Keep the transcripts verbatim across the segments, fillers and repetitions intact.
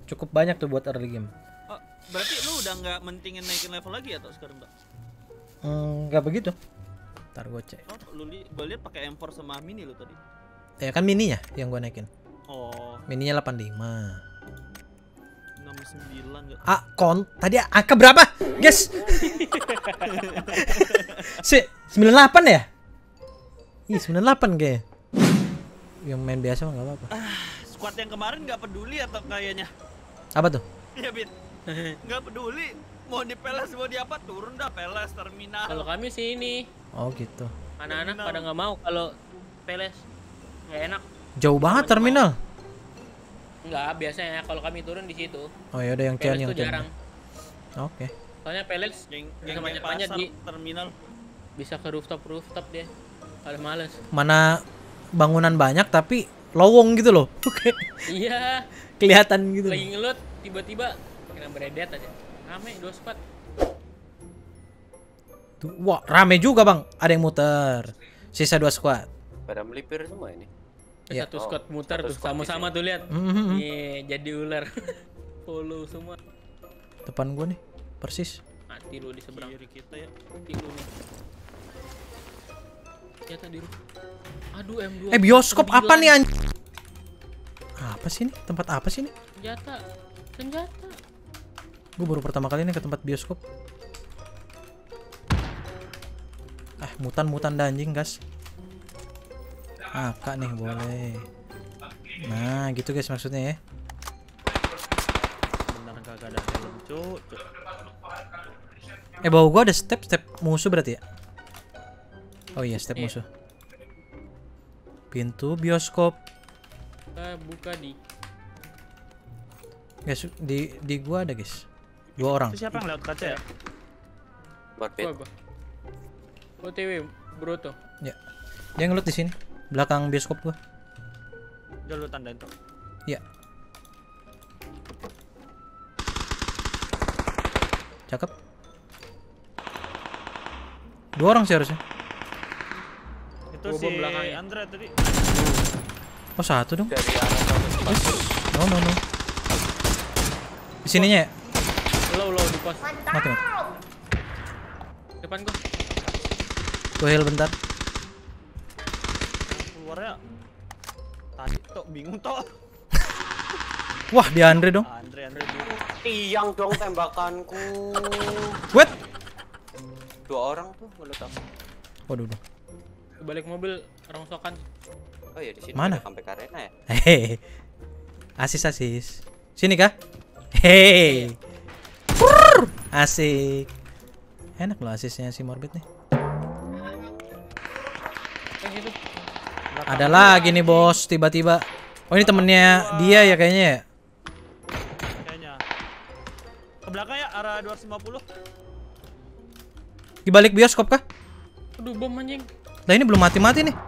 Cukup banyak tuh buat early game. Oh, berarti lu udah nggak mentingin naikin level lagi atau sekarang, Mbak? Hmm, nggak begitu. Ntar gue cek. Oh, lu li gua lihat pakai M empat sama mini lu tadi. Ya kan mininya yang gue naikin. Oh, Mininya delapan puluh lima. enam puluh sembilan enggak? Ah, kon tadi angka berapa? Guys. Si sembilan puluh delapan ya? Ih, sembilan puluh delapan kayaknya. Yang main biasa mah enggak apa-apa. Ah, squad yang kemarin nggak peduli atau kayaknya? Apa tuh? Iya, Bit. Nggak peduli. Mau di peles mau di apa turun dah peles terminal. Kalau kami sih ini Oh, gitu. anak-anak pada nggak mau kalau peles nggak enak. Jauh banget terminal. Nggak, biasanya kalau kami turun di situ. Oh, ya udah yang Peles Cian yang tuh Cian. jarang. Oke. Soalnya peles Geng, bisa geng banyak-banyak pasar, di terminal. bisa ke rooftop rooftop dia. Kalau males. Mana bangunan banyak tapi lowong gitu loh. Oke. Iya. Kelihatan gitu. Lagi ngelut tiba-tiba kena beredet aja. Rame dua spot. Tuh, wah, rame juga, Bang. Ada yang muter. Sisa dua squad. Pada melipir semua ini. Iya. Satu squad muter satu tuh squad sama-sama di tuh lihat. Mhm. Nih jadi ular. Follow semua. Depan gua nih, persis. Mati lu di seberang. Kiri kita ya. Mati lu nih. Ya tadi lu. Aduh M dua. Eh, bioskop apa nih anjing? Apa sih nih? Tempat apa sih nih? Senjata. Senjata. Gue baru pertama kali nih ke tempat bioskop. Ah, mutan-mutan dah anjing, gas. Ah, kak nih boleh. Nah, gitu guys maksudnya ya. Benar kagak ada helm, cuk. Cuk. Eh, bawah gua ada step-step musuh berarti ya? Oh iya, step Iya. musuh. Pintu bioskop. Kita buka di Guys, di di gua ada, guys. Dua orang. Itu siapa yang lewat kaca ya? Buat gua pit. gua. O T W Broto. Ya. Dia ngelut di sini, belakang bioskop gua. Udah lu tandain tuh. Ya. Cakep. Dua orang sih harusnya. Itu Gua si bom belakangnya. Andre tadi. Oh, satu dong. Dari arah satu. No, no, no. Di sininya ya? Low low di pos. Mati, mati. Depan gua. Gua heal bentar. Keluarnya tadi tok bingung tok. Wah, dia Andre dong. Andre Andre dulu. Tiang dong tembakanku. Wait. Dua orang tuh meledak. Waduh, duh. Balik mobil rongsokan. Oh iya di sini Mana? ada comeback arena ya. Hehehe. Asis asis. Sini kah? Hehehe. Purr. Asik. Enak loh asisnya si Morbid nih. Eh itu. Ada lagi nih bos tiba-tiba. Oh, ini temennya dia ya kayaknya ya. Kayaknya. Ke belakang ya arah dua ratus lima puluh. Di balik bioskop kah? Aduh bom anjing. Lah ini belum mati-mati nih.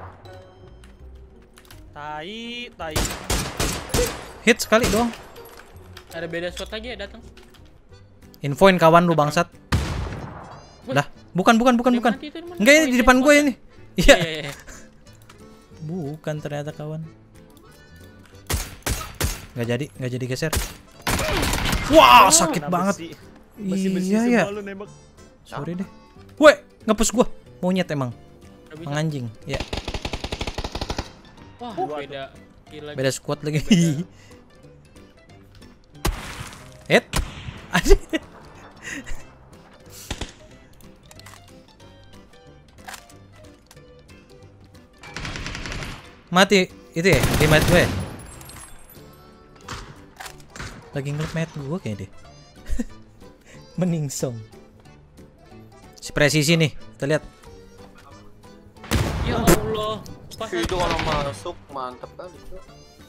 Tai, tai. Hit sekali doang. Ada beda squad lagi ya datang. Infoin kawan lu bangsat. Wih. Lah, bukan bukan bukan Dia bukan. mati itu, dia mana? Enggak, Oh, ini di ini depan gue squad. ini. Iya Iya. iya iya. Bukan ternyata kawan. Nggak jadi, nggak jadi geser. Wah, sakit Kena banget. besi. Besi-besi Iya ya. semua lu nembak. Sorry deh. Woi, ngepus gua. Monyet emang. Nggak bisa. Menganjing. Ya, Wah Dua beda. Gila. beda squad lagi. Hit. Aduh. Mati itu ya, di mat gue. Lagi ngeliat mat gue kayak deh. Meningsong. Si presisi nih, kita lihat. Ya Allah. Pas Itu kalau masuk mantep kali tuh.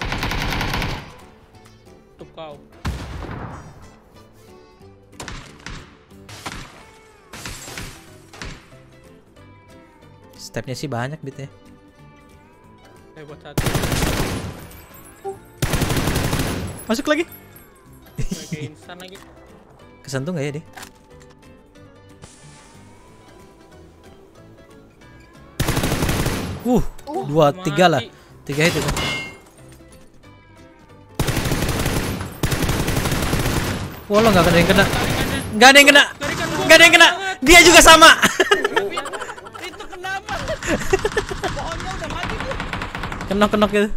tutup kau. Stepnya sih banyak Bit ya. Hebat satu. Masuk lagi. Kayak instan lagi. Kesentuh nggak ya deh? Uh, dua, tiga lah. Mati. Tiga hit itu. Wah, lo nggak ada yang kena. Nggak ada yang kena. Nggak ada yang kena. Dia juga sama. Itu kenapa? Pohonnya udah mati tuh. Kenok-kenok gitu.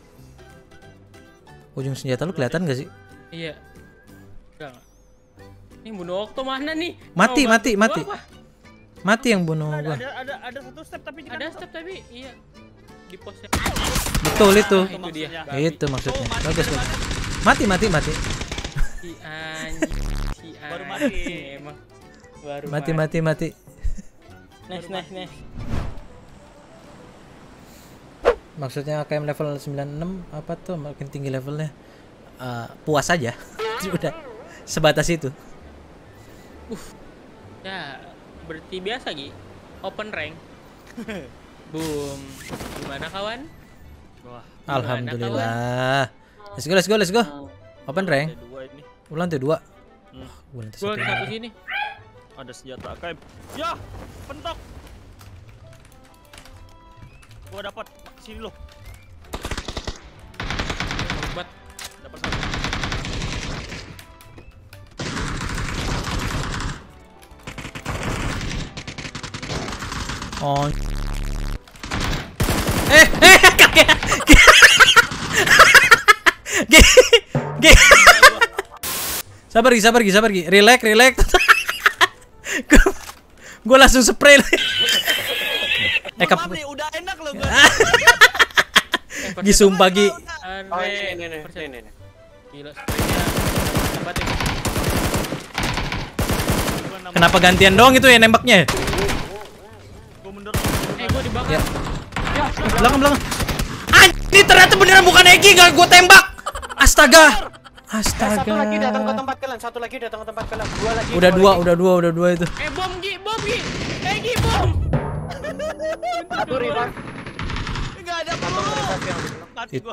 Ujung senjata lu kelihatan gak sih? Iya. Enggak. Ini bunuh Okto mana nih? Mati, Mau mati, bantu mati. gua apa? Mati yang bunuh Ada gua. ada ada, ada satu step tapi Ada step tapi iya. Di posnya. Betul itu. Ah, itu dia. maksudnya. Babi. Itu maksudnya. Oh, mati Bagus, dari bagus. Mati, mati, mati. Si anjing. Si Baru anjing mati. emang. Baru Mati, mati, mati. Nice, nice, nice. Maksudnya A K M level sembilan puluh enam apa tuh makin tinggi levelnya? Eh, puas aja. Udah sebatas itu. Ya, berarti biasa Gi. Open rank. Boom. Gimana kawan? Wah, Alhamdulillah. Let's go, let's go, let's go. Open rank. ada dua ini. Ulang tuh dua. Hmm. Gua nanti Gua satu di satu lagi. sini. Ada senjata A K M. Ya, pentok. Gua dapat sini loh. Obat. Dapat satu. Oh. Eh, eh, kakek. Ge. Ge. Sabar Gi, sabar Gi, sabar Gi. Relax, relax. Gue langsung spray. Eh, kap. Maaf nih, udah enak loh gua. Gi sumpah Gi. Oh, ini ini ini ini. ini. Gila spraynya. Hebat ya. Gua nambah- Kenapa gantian doang itu ya nembaknya? Gua mundur. Eh, gua dibakar. Ya. Belakang, belakang. Anjir, ternyata beneran bukan Egi, gak gue tembak. Astaga. Astaga. Satu lagi datang ke tempat kalian, satu lagi datang ke tempat kalian. Dua lagi. Udah dua, udah dua, udah dua itu. Eh, bom Gi, bom Gi. Eh, Gi, bom. Satu revive. Enggak ada Satu peluru. revive yang di- Mati It- gua.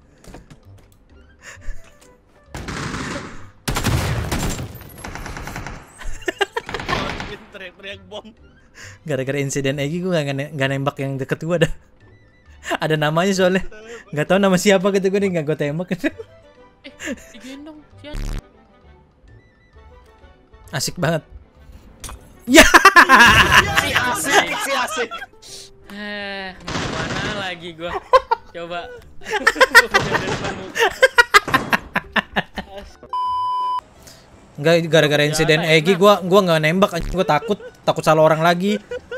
Teriak-teriak bom. Gara-gara insiden Egi gue gak, ne- gak nembak yang deket gue ada. Ada namanya soalnya. Gak tahu nama siapa gitu gue nih gak gue tembak. Eh, digendong. Si anjing. Asik banget. Ya. Si asik, si asik. Eh, mau mana lagi gua? Coba. Gua udah di depanmu. Enggak, gara-gara insiden Egi gue gua nggak nembak. Gue takut, takut salah orang lagi.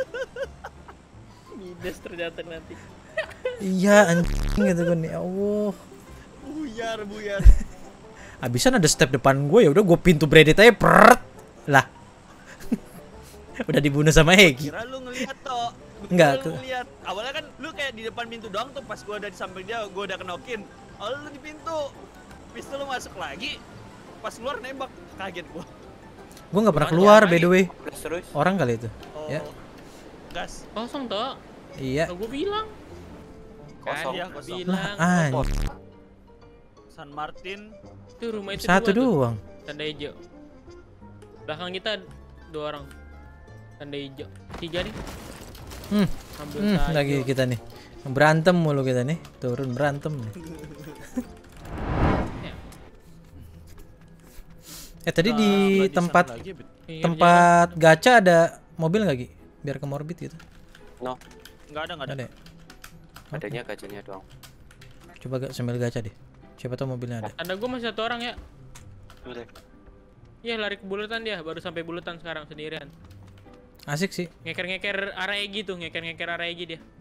Midas ternyata nanti. Iya anjing gitu gue nih. Ya Allah. Buyar, buyar. Abisan ada step depan gue, ya udah gue pintu bredet aja peret. Lah. Udah dibunuh sama Egi. Kira lu ngeliat toh. Enggak, Kira lu ke- ngeliat. Awalnya kan lu kayak di depan pintu doang tuh, pas gua ada di samping dia, gua udah kenokin. Oh, lu di pintu. Pistol lu masuk lagi. Pas keluar nembak, kaget gua. Gue nggak pernah Gimana keluar ya, by the way. Terus terus. Orang kali itu. Oh. Ya. Gas. Kosong toh. Iya. Kalau gua bilang. Kosong. Iya, Gua kosong. bilang. Lah, Pos. anjing. San Martin. Itu rumah itu Satu dua tuh. doang. Tanda hijau. Belakang kita dua orang. Tanda hijau. Tiga nih. Hmm. Ambil Hmm, saja. lagi kita nih. Berantem mulu kita nih. Turun berantem nih. Eh tadi di Nah, lagi tempat sana lagi, Bet. Pinggir tempat gacha ada mobil nggak Gi? Biar ke Morbid gitu. No, Enggak ada, enggak ada. Ada. ya? adanya gajahnya doang. Coba gak sambil gacha deh. Siapa tahu mobilnya ada. jalan. Ada gua masih satu orang ya. Udah. Iya lari ke bulatan dia. Baru sampai bulatan sekarang sendirian. Asik sih. Ngeker-ngeker arah Egi tuh. Ngeker-ngeker arah Egi dia.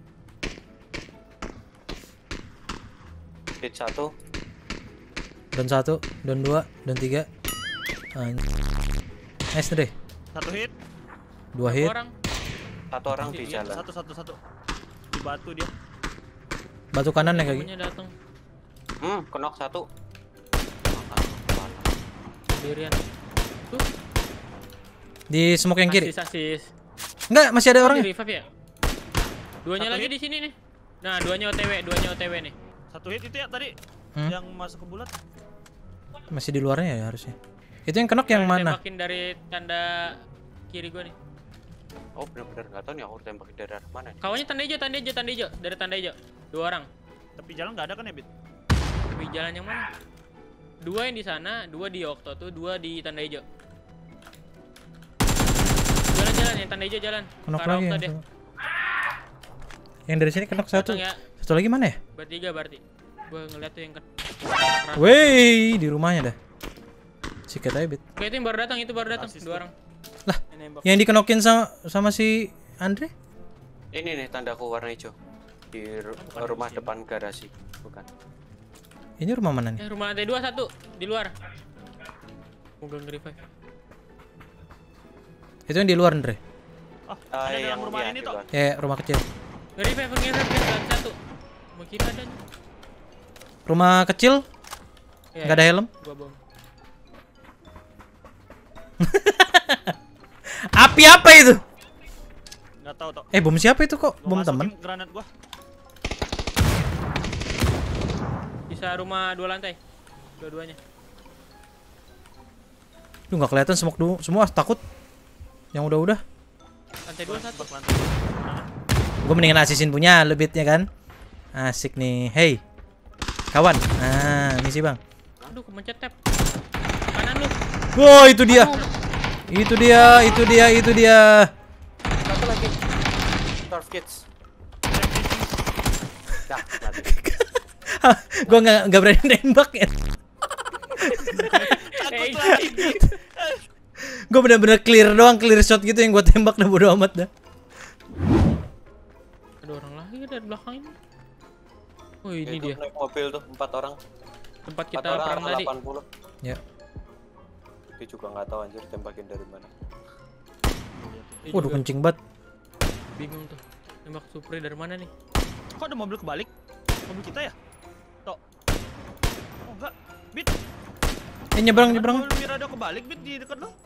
Hit satu. Don satu, don dua, don tiga. Anj- Nice deh. Satu hit, Dua hit. Orang. Satu orang di Iya, jalan. satu satu satu. Di batu dia. Batu kanan ya Gi. Temennya datang. Hmm, kenok satu. Sendirian. Tuh. Di smoke yang kiri. Asis, asis. Enggak, masih ada Di orangnya. revive ya? Duanya Satu lagi hit. di sini nih. Nah, duanya O T W, duanya O T W nih. Satu hit itu ya tadi. Hmm? Yang masuk ke bulat. Masih di luarnya ya harusnya. Itu yang kenok yang mana? Tembakin dari tanda kiri gua nih. Oh, benar-benar nggak tahu nih aku tembakin dari arah mana nih. Kawannya tanda hijau, tanda hijau, tanda hijau. Dari tanda hijau. Dua orang. Tapi jalan nggak ada kan ya, Bit? Tapi jalan yang mana? Dua yang di sana, dua di Okto tuh, dua di tanda hijau. Jalan-jalan yang tanda hijau jalan. Kenok Ke arah lagi Okto yang, deh. yang dari sini kenok satu. Datang ya. Satu lagi mana ya? Bertiga berarti. Gua ngeliat tuh yang ke. Wey, di rumahnya dah. Sikat aja, Bit. Oke, itu yang baru datang, itu baru datang. Asis Dua tuh. orang. Lah, Yang nembak. yang dikenokin sama sama si Andre? Ini nih tandaku warna hijau di ru- Bukan rumah di sini. depan garasi. Bukan. Ini rumah mana nih? Eh, rumah lantai dua satu di luar. Moga nge-revive. Itu yang di luar, Andre. Ah, Ah, ada yang dalam rumah iya, ini di toh. luar. Ya, rumah kecil. Nge-revive, nge-revive lantai satu. Mau kira ada nih. Rumah kecil, Ya, nggak ada helm. Gua bom. Api apa itu? Nggak tahu toh. Eh, bom siapa itu kok? Gua Bom masukin teman. granat gua. Bisa rumah dua lantai. Dua-duanya. Duh, nggak kelihatan smoke dulu. Semua takut. Yang udah-udah. Lantai dua satu. Bak lantai. Gue mendingan asisin punya lebitnya kan. Asik nih. Hey. Kawan. Nah, ini sih, Bang. Aduh, kemencet tab. Kanan lu. Wow, itu dia. Itu dia, itu dia, itu dia. Satu lagi. Turf kids. Dah, mati. Gue nggak nggak berani nembak ya. Eh, Gue bener-bener clear doang, clear shot gitu yang gue tembak dah bodo amat dah. ada orang lagi dari belakang ini. Oh, ini Itu dia. naik mobil tuh empat orang. Tempat Empat kita orang perang armor tadi. delapan puluh. Ya. Dia juga nggak tahu anjir tembakin dari mana. Dia Waduh, juga kencing banget. bingung tuh. Tembak Supri dari mana nih? Kok ada mobil kebalik? Mobil kita ya? Toh. Oh enggak. Bit. Eh, nyebrang, Mana nyebrang. Mobil Mirado kebalik Bit di dekat lo.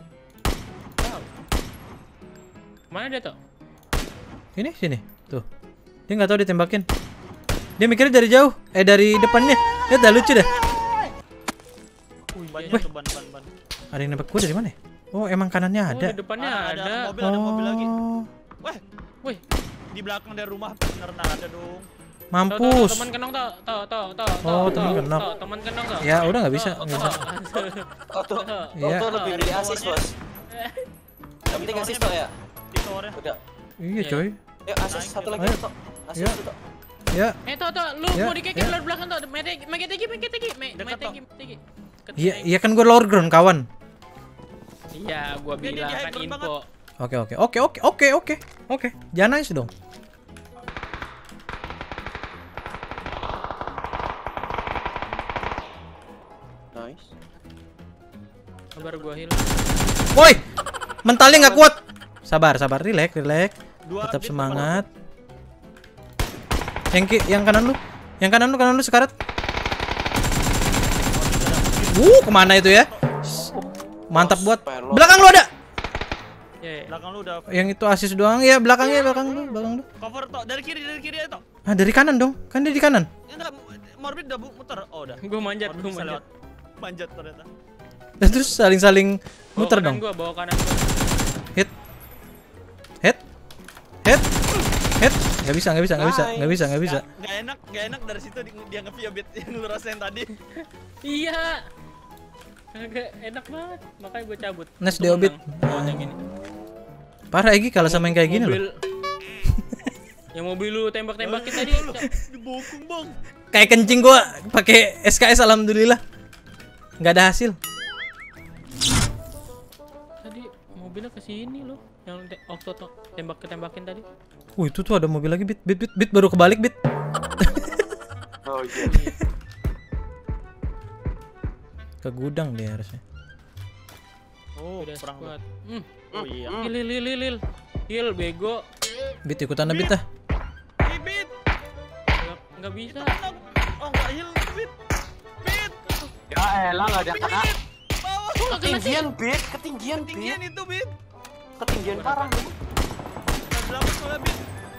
Mana dia tuh? Ini sini. Tuh. Dia nggak tahu ditembakin. Dia mikirnya dari jauh. Eh, dari depannya. Lihat dah, lucu dah. Banyak Weh. tuh ban-ban ban. Ada yang nembak gue dari mana ya? Oh, emang kanannya Oh, ada. di depannya Ah, ada. ada mobil, ada mobil lagi. Oh, Weh, Wih, di belakang dari rumah beneran ada dong. Tahu, tahu, mampus. teman kenong tahu, tahu, tahu, tahu, Oh, tahu, teman tahu, kenong. tahu, teman kenong tahu. Ya, udah nggak bisa, Tahu, nggak tahu. Oh tuh, Iya. oh tuh lebih milih asis bos. Yang penting asis toh ya. Di towernya. Udah. Iya, Iya. coy. Yuk asis satu lagi Ayo. toh. Asis Ya. tuh toh. Ya. Eh, tahu, tahu, lu Ya, mau dikekik ya. luar belakang tahu. Mete, mete tegi, mete tegi, mete Dekat, tegi, mete tegi. Iya, iya kan gue lower ground, kawan. Iya, gua Dia- dia bilang kan hacker info. Oke, oke. Oke, oke, oke, oke. Oke. Jangan nangis dong. Nice. Kabar gua hilang. Woi. Mentalnya nggak kuat. Sabar, sabar. Relax, relax. Dua Tetap Bit, semangat. Yang ki, yang kanan lu. Yang kanan lu, kanan lu sekarat. Uh, kemana itu ya? Mantap buat. Pelok. Belakang lu ada. Ya, ya. Belakang lu udah Yang itu asis doang ya, belakangnya, belakang lu, belakang lu. cover toh. Dari kiri, dari kiri aja toh. Ah, dari kanan dong. Kan dia di kanan. Ya enggak, Morbid udah bu- muter. Oh, udah. Gua manjat, Morbid gua bisa manjat. lewat. Manjat ternyata. Dan terus saling-saling Bawa muter kanan dong. Gua bawa kanan gua. Hit. Hit. Hit. Hit. Nggak bisa, nggak bisa, nggak bisa, nggak bisa, nggak bisa. Nggak- nggak enak, nggak enak dari situ di- dia nge-via Bit yang lu rasain tadi. Iya. Agak enak banget, makanya gua cabut. Nice Untuk deh, Obit. menang lawan yang ini. Parah Egi kalau sama yang kayak gini loh. Mobil- Yang mobil lu tembak-tembakin tadi. Dibokong, Bang. Kayak kencing gua pakai S K S alhamdulillah. Nggak ada hasil. Tadi mobilnya ke sini loh, yang te- waktu to- tembak ketembakin tadi. Uh, itu tuh ada mobil lagi, Bit. Bit, Bit, Bit baru kebalik, Bit. Oh iya. Ke gudang dia harusnya. Oh, Udah perang. squad. Hmm. Oh iya. Hil hil hil hil hil. Hil bego. Bit ikutan Bit ah. Ih, Bit. Nggak, nggak bisa. Tenang. Oh, enggak heal, Bit. Bit. Ya elah nggak ada kena. Bawah. Ketinggian bit, ketinggian Ketinggian bit, itu, Bit. ketinggian parah. Nggak selamat soalnya, Bit.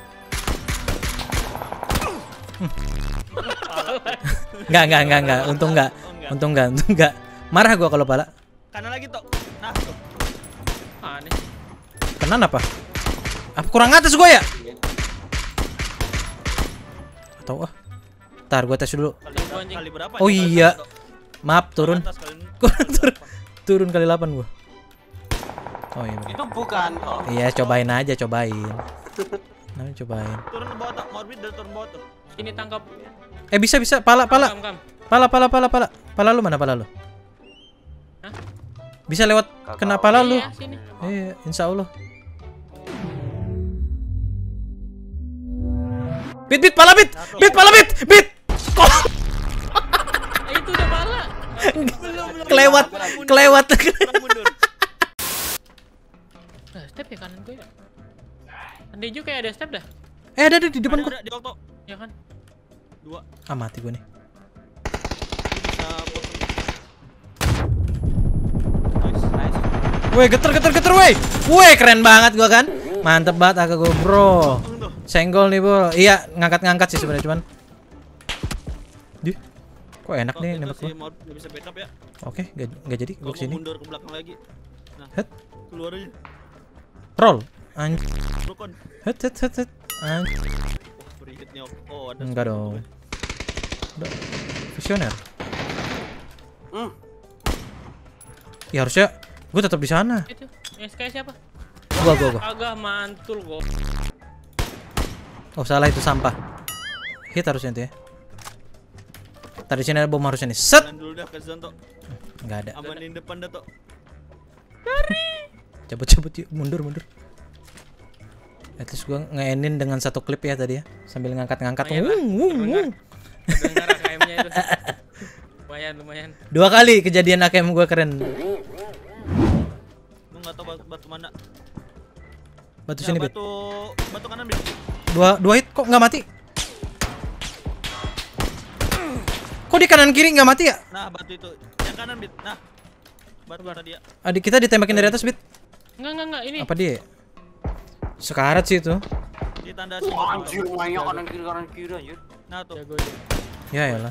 Enggak, enggak, enggak, enggak. Untung enggak. Oh, enggak. Untung enggak, untung enggak. Marah gua kalau pala. Kanan lagi toh. Nah, tuh. Aneh. Kenan apa? Apa kurang atas gua ya? Atau ah. Ntar gua tes dulu. Kali, Tunggu, berapa- anjing. kali berapa? Oh nih? Kali iya. berapa, toh? Maaf, turun. Atas kalian. Kurang turun. Turun kali delapan gua. Oh iya. bener. Itu bukan. Oh. Iya, cobain aja, cobain. Namanya cobain. Turun ke bawah tak, Morbid dari turun bawah tuh. Sini tangkap. Eh bisa bisa, pala pala. Kam, kam. Pala pala pala pala. Pala lu mana pala lu? Hah? Bisa lewat Kagak. kena pala lu. Iya, sini. Eh, insya Allah. Bit bit pala bit. Bit pala bit. Bit. Kok Eh, itu udah pala. kelewat kelewat. Kurang mundur. Nah, step ya kanan gue ya. Andi juga kayak ada step dah. Eh ada ada di depan Ada, gua. ada, di okto. Ya kan? Dua. Ah mati gua nih. Bisa potong. Nice. Nice. Woi, geter geter geter woi. Woi, keren banget gua kan. Mantep banget agak gua, Bro. Potong tuh. Senggol nih, Bro. Iya, ngangkat-ngangkat sih sebenarnya cuman. Dih. Kok enak Oh, nih itu nembak si gua. Morbid nggak bisa backup ya. Oke, gak, gak jadi Gua gua mau kesini. mundur ke belakang lagi. Nah, Het. keluar aja. Roll. Anjir. Rukun. Het het het het. Anjir. Wah, berikut nih. Oh, ada. Enggak dong. Udah. Visioner. Hmm. Ya harusnya gua tetap di sana. Itu. Yang kayak siapa? Gua gua gua. Agak mantul kok. Oh, salah itu sampah. Hit harusnya itu ya. Tadi sini ada bom harusnya nih. Set. Jalan dulu dah ke Zanto. Enggak ada. Amanin depan dah tuh. Cabut-cabut yuk, mundur mundur. At least gua nge-endin dengan satu klip ya tadi ya, sambil ngangkat-ngangkat. Lumayan lah, Wung, wung, terdengar. wung. Dengar A K M-nya itu. Lumayan, lumayan. Dua kali kejadian A K M gua keren. Lu enggak tahu batu, batu mana. Batu Ya, sini, Bet. batu batu kanan, Bet. Dua dua hit kok nggak mati? Kok di kanan kiri nggak mati ya? Nah, batu itu. Yang kanan, Bet. Nah. Batu tadi ya. Adik kita ditembakin dari atas, Bit. Enggak, enggak, enggak. Ini. Apa dia? Sekarat sih itu. Di tanda si Wah, Morbid. anjir, mainnya kanan kiri kanan kiri anjir. Nah, tuh. Jago dia. Ya ya lah.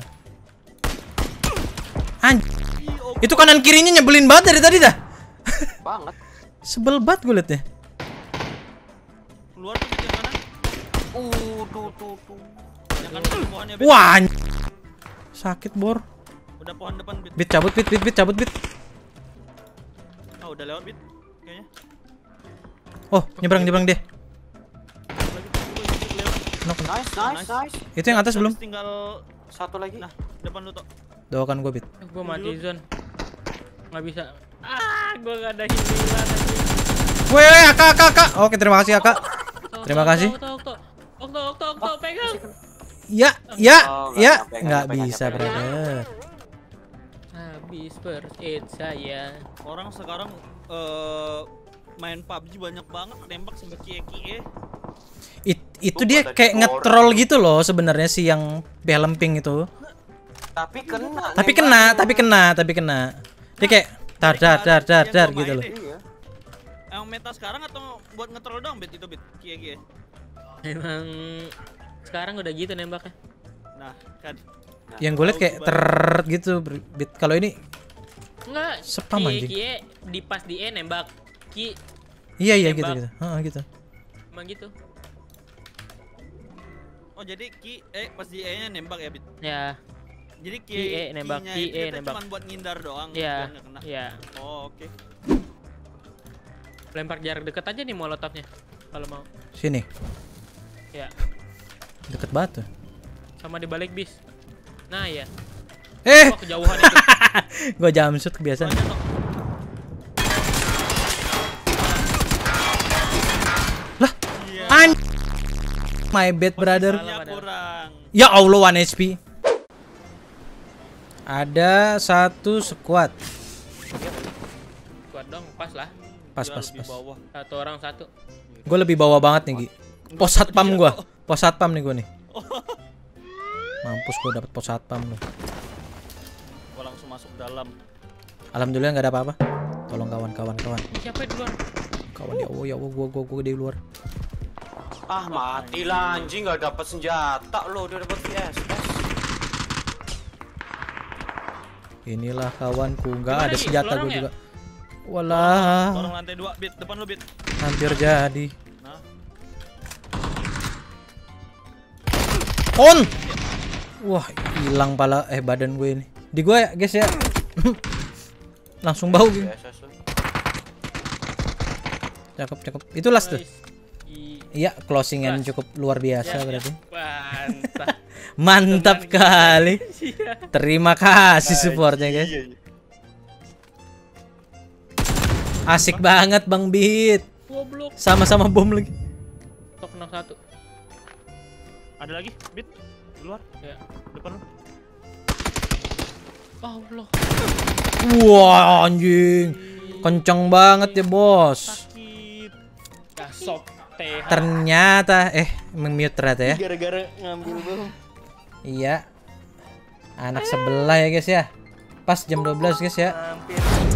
Anj. Ih, oh, Itu kanan kirinya nyebelin banget dari tadi dah. Banget. Sebel banget gue liatnya. keluar tuh, Bet, yang kanan. Uh, tuh tuh tuh. Yang kanan ada pohonnya, Bet. Wah. anj. Sakit bor. Udah pohon depan, Bet. Bit cabut, Bit, Bit, Bit cabut, Bit. Oh, udah lewat, Bet. Kayaknya. Oh, nyebrang nyebrang deh. Lagi tuh, lagi tuh, lewat. Knock, knock. Nice, nice, nice. Itu yang atas belum? Habis tinggal Satu lagi. nah, depan lu tuh. Doakan gue, Bit. Eh, gua mati zone. Nggak bisa. Ah, gua gak ada healing. Woi, Aka, Aka, Aka. Oke, terima kasih, Aka. Terima kasih. Okto, okto, okto, okto, okto, pegang. Ya, ya, Oh, nggak ya. sampai, nggak Nggak sampai, nggak bisa, sampai. brother. Habis first aid saya. Orang sekarang eh main P U B G banyak banget nembak sampai kie-kie. It- itu Lupa dia tadi kayak orang. nge-troll gitu loh sebenarnya si yang helm pink itu. Tapi kena. Tapi kena, tapi kena, tapi kena. Dia kayak dar dar dar dar dar gitu loh. Iya. Emang meta sekarang atau buat nge-troll doang, Bet, itu, Bet? Kie-kie. Emang sekarang udah gitu nembaknya. Nah, kan. Yang gue liat kayak ter gitu, Bit. Kalau ini Enggak. Spam, anjing. Kie di pas di E nembak. Ki iya iya gitu Tembak. gitu. Heeh, gitu. emang gitu. Oh, jadi ki eh pas di E-nya nembak ya, Bet? Ya. Jadi ki Ki E nembak, ki-nya ki itu E kita nembak. cuman buat ngindar doang Iya. biar nggak kena. Iya. Oh, oke. Lempar jarak dekat aja nih molotovnya kalau mau. Sini. Ya. Deket banget tuh. Sama di balik bis. Nah, ya. Eh, Oh, kejauhan itu. gua jump shoot kebiasaan. Soalnya tuh Lah, iya. an my bad brother. Posisinya kurang. Ya Allah, one H P. Ada satu squad. Kuat dong, pas lah. Pas Dia pas lebih pas. bawah. Satu orang satu. Gue lebih bawah banget nih, Gi. Pos satpam gua. Pos satpam nih gua nih. Mampus gua dapet pos satpam lu. Gua langsung masuk dalam. Alhamdulillah nggak ada apa-apa. Tolong kawan-kawan kawan. Siapa di luar? Kawan ya Allah ya Allah gua gua gua di luar. Ah, mati lah anjing, nggak dapat senjata lo, udah dapat V S. Inilah kawanku, nggak Gimana ada nih? senjata Lorong gua ya? juga. Walah, Lorong lantai dua, Bet. Depan lu, Bet. hampir jadi. Nah, On. Wah, hilang pala eh badan gue ini. Di gue ya, guys ya. Langsung bau gitu. Biasa, Su. Cakep, cakep. Itu last tuh. Nice. I- Iya, closing yang Last. cukup luar biasa Ya, ya. berarti. Mantap. Mantap kali. Iya. Terima kasih supportnya guys. Iya, iya. Asik banget Bang Beat. Goblok. Sama-sama bom lagi. Tok knock satu. Ada lagi, Bit. Luar, Ya. depan lu. Allah. Wah anjing. Kenceng banget ya bos. Sakit. Ya sob teh. Ternyata eh mute ternyata ya. Gara-gara ngambil bom. Iya. Anak sebelah ya guys ya. Pas jam dua belas guys ya. Hampir.